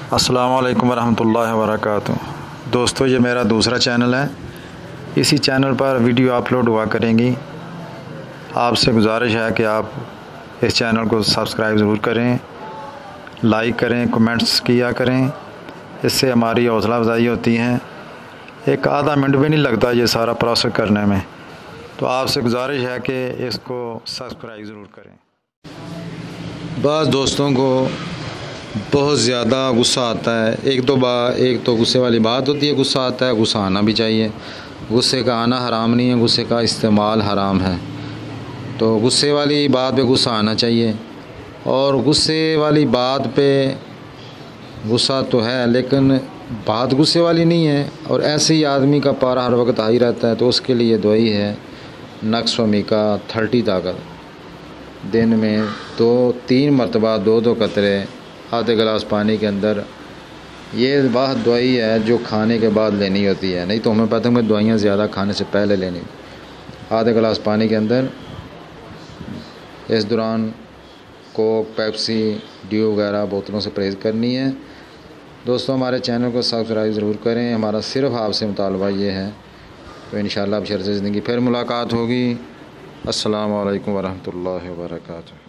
अस्सलाम वालेकुम रहमतुल्लाहि व बरकातुहू। दोस्तों, ये मेरा दूसरा चैनल है। इसी चैनल पर वीडियो अपलोड हुआ करेंगी। आपसे गुजारिश है कि आप इस चैनल को सब्सक्राइब ज़रूर करें, लाइक करें, कमेंट्स किया करें। इससे हमारी हौसला अफजाई होती है। एक आधा मिनट भी नहीं लगता ये सारा प्रोसेस करने में, तो आपसे गुजारिश है कि इसको सब्सक्राइब ज़रूर करें। बस दोस्तों को बहुत ज़्यादा गुस्सा आता है। एक तो गुस्से वाली बात होती है, गुस्सा आता है, गुस्सा आना भी चाहिए। गुस्से का आना हराम नहीं है, गुस्से का इस्तेमाल हराम है। तो गुस्से वाली बात पे गुस्सा आना चाहिए। और गुस्से वाली बात पे गुस्सा तो है, लेकिन बात गुस्से वाली नहीं है और ऐसे ही आदमी का पारा हर वक्त हाई रहता है। तो उसके लिए दुआई है नक्स वमी का 30 ताकत। दिन में 2-3 मरतबा 2-2 कतरे आधे गिलास पानी के अंदर। ये वह दवाई है जो खाने के बाद लेनी होती है, नहीं तो होम्योपैथिक में दवाइयाँ ज़्यादा खाने से पहले लेनी। आधे गिलास पानी के अंदर इस दौरान कोक, पेप्सी, ड्यू वगैरह बोतलों से परहेज़ करनी है। दोस्तों, हमारे चैनल को सब्सक्राइब ज़रूर करें। हमारा सिर्फ आपसे मुतालबा ये है। तो इंशाअल्लाह बशर्ते ज़िंदगी फिर मुलाकात होगी। अस्सलामु अलैकुम वरहमतुल्लाहि वबरकातुहू।